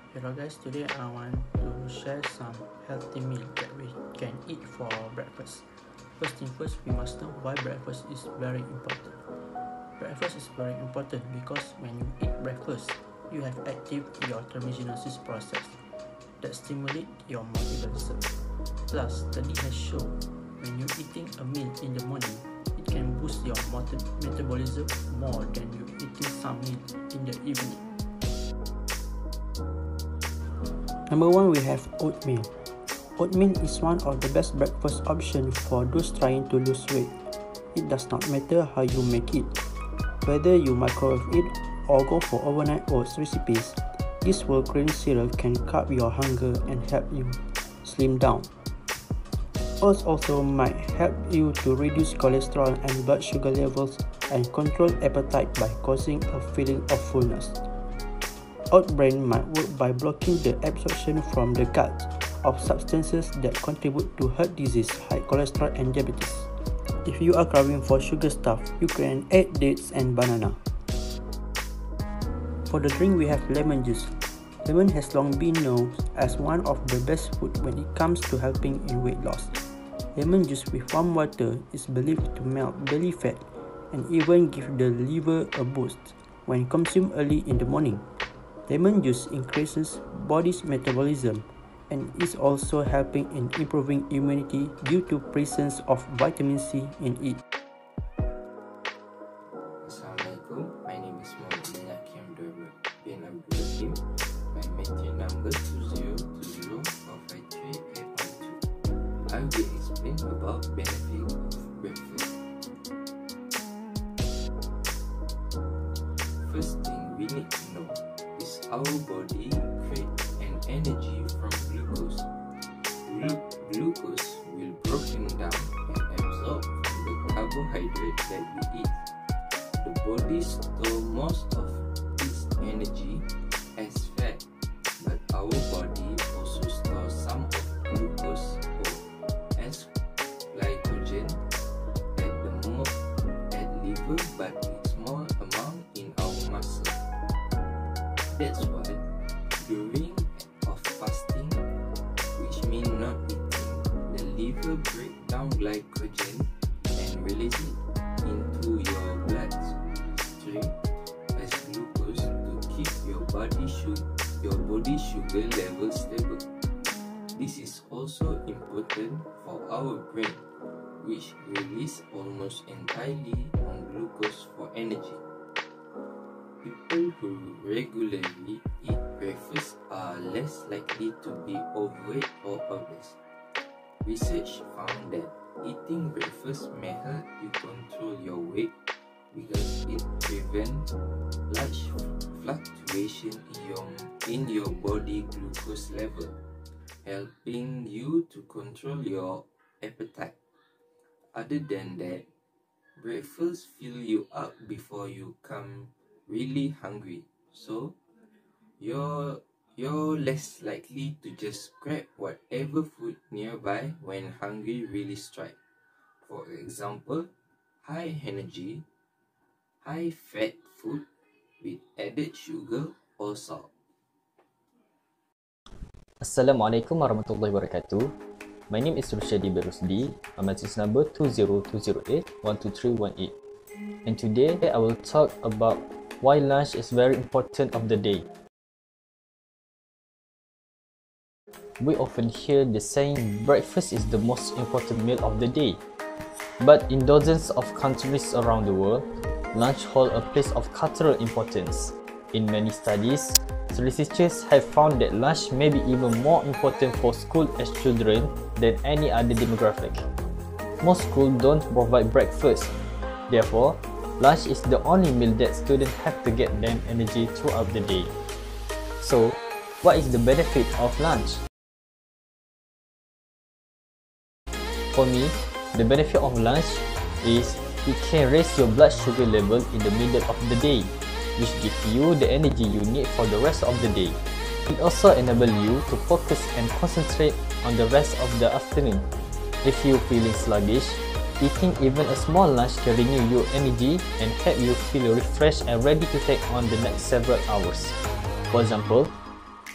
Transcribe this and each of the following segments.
Hello guys, today I want to share some healthy meal that we can eat for breakfast. First thing first, we must know why breakfast is very important. Breakfast is very important because when you eat breakfast, you have active your thermogenesis process that stimulate your metabolism. Plus, study has shown when you're eating a meal in the morning, it can boost your metabolism more than you eating some meal in the evening. Number 1, we have oatmeal. Oatmeal is one of the best breakfast options for those trying to lose weight. It does not matter how you make it. Whether you microwave it or go for overnight oats recipes, this whole grain cereal can curb your hunger and help you slim down. Oats also might help you to reduce cholesterol and blood sugar levels and control appetite by causing a feeling of fullness. Oat bran might work by blocking the absorption from the gut of substances that contribute to heart disease, high cholesterol and diabetes. If you are craving for sugar stuff, you can add dates and banana. For the drink, we have lemon juice. Lemon has long been known as one of the best food when it comes to helping in weight loss. Lemon juice with warm water is believed to melt belly fat and even give the liver a boost when consumed early in the morning. Lemon juice increases body's metabolism and is also helping in improving immunity due to presence of vitamin C in it. Assalamualaikum, my name is Muhammad Inyaki Abdul bin Abdul Hakim. My meeting number 2020453812. I will explain about benefit of breakfast. First thing we need to know is our body creates an energy from glucose. Glucose will broken down and absorb from the carbohydrate that we eat. The body stores most of its energy as fat, but our body also stores some of glucose or as glycogen at liver, but in small amount in our muscle. That's why during of fasting, which means not eating, the liver break down glycogen and release it into your bloodstream as glucose to keep your body sugar level stable. This is also important for our brain, which relies almost entirely on glucose for energy. People who regularly eat breakfast are less likely to be overweight or obese. Research found that eating breakfast may help you control your weight because it prevents large fluctuation in your body glucose level, helping you to control your appetite. Other than that, breakfast fill you up before you come really hungry, so you're less likely to just grab whatever food nearby when hungry really strike. For example, high energy, high fat food with added sugar or salt. Assalamualaikum warahmatullahi wabarakatuh. My name is Rushadi Berusdi. My matrix number 20208-12318. And today I will talk about why lunch is very important of the day. We often hear the saying breakfast is the most important meal of the day. But in dozens of countries around the world, lunch holds a place of cultural importance. In many studies, researchers have found that lunch may be even more important for school-age children than any other demographic. Most schools don't provide breakfast. Therefore, lunch is the only meal that students have to get them energy throughout the day. So, what is the benefit of lunch? For me, the benefit of lunch is it can raise your blood sugar level in the middle of the day, which gives you the energy you need for the rest of the day. It also enables you to focus and concentrate on the rest of the afternoon. If you're feeling sluggish, eating even a small lunch can renew your energy and help you feel refreshed and ready to take on the next several hours. For example,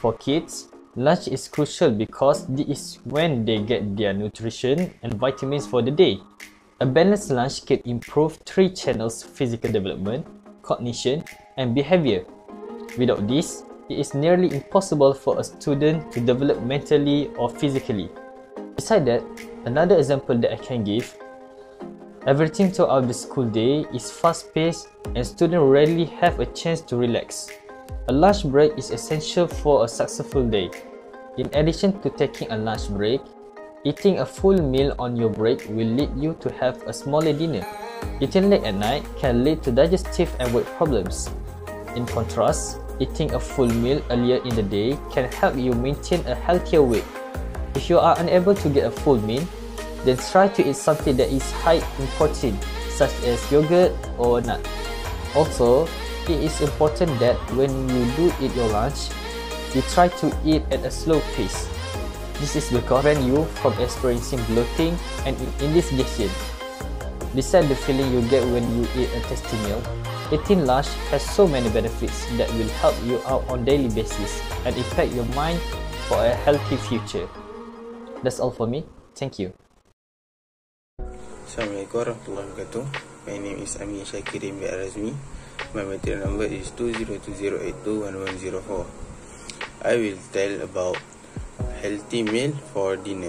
For kids, lunch is crucial because this is when they get their nutrition and vitamins for the day. A balanced lunch can improve three channels: physical development, cognition, and behavior. Without this, it is nearly impossible for a student to develop mentally or physically. Besides that, another example that I can give, everything throughout the school day is fast-paced and students rarely have a chance to relax. A lunch break is essential for a successful day. In addition to taking a lunch break, eating a full meal on your break will lead you to have a smaller dinner. Eating late at night can lead to digestive and weight problems. In contrast, eating a full meal earlier in the day can help you maintain a healthier weight. If you are unable to get a full meal, then try to eat something that is high in protein, such as yogurt or nut. Also, it is important that when you do eat your lunch, you try to eat at a slow pace. This is to prevent you from experiencing bloating and indigestion. Besides the feeling you get when you eat a tasty meal, eating lunch has so many benefits that will help you out on a daily basis and impact your mind for a healthy future. That's all for me. Thank you. Assalamualaikum warahmatullahi wabarakatuh. My name is Amin Syakirin bin Arazmi. My material number is 2020821104. I will tell about healthy meal for dinner.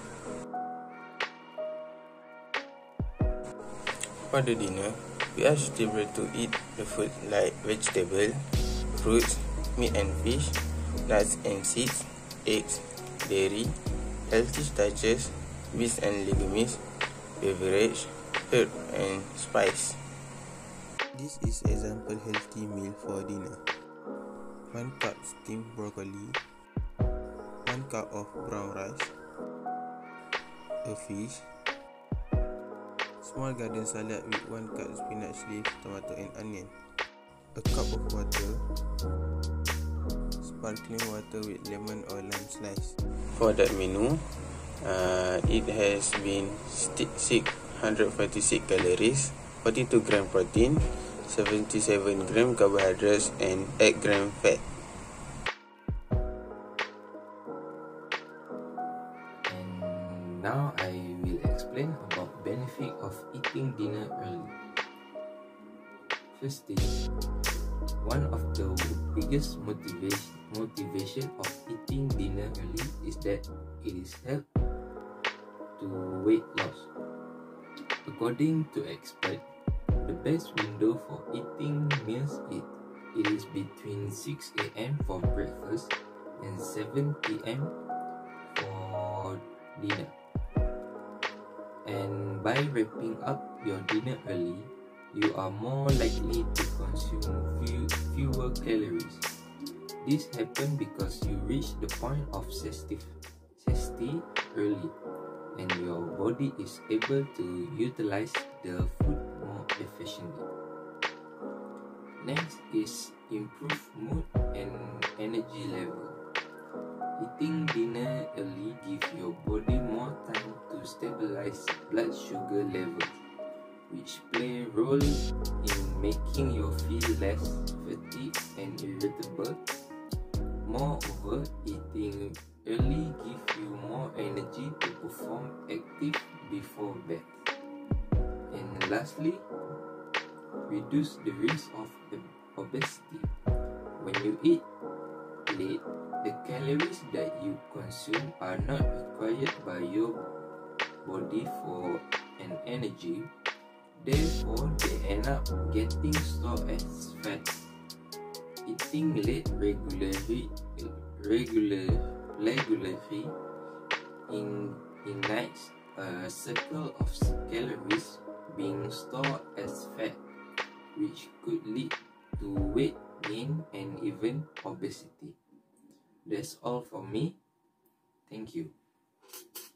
For the dinner, we are able to eat the food like vegetable, fruits, meat and fish, nuts and seeds, eggs, dairy, healthy starches, beans and legumes, beverage, herb and spice. This is example healthy meal for dinner. 1 cup steamed broccoli, 1 cup of brown rice, a fish, small garden salad with 1 cup spinach leaf, tomato and onion, a cup of water, sparkling water with lemon or lime slice. For that menu, it has been 646 calories, 42 gram protein, 77 gram carbohydrates and 8 gram fat. And now I will explain about benefit of eating dinner early. First thing, one of the biggest motivation of eating dinner early is that it is help to weight loss. According to experts, the best window for eating meals it is between 6 a.m. for breakfast and 7 p.m. for dinner. And by wrapping up your dinner early, you are more likely to consume fewer calories. This happens because you reach the point of satiety early, and your body is able to utilize the food more efficiently. Next is improve mood and energy level. Eating dinner early gives your body more time to stabilize blood sugar levels, which play a role in making you feel less fatigued and irritable. Moreover, eating early gives you more energy to perform active before bed. And lastly, reduce the risk of obesity. When you eat late, the calories that you consume are not required by your body for an energy. Therefore, they end up getting stored as fat. Eating late regularly ignites a cycle of calories being stored as fat, which could lead to weight gain and even obesity. That's all for me. Thank you.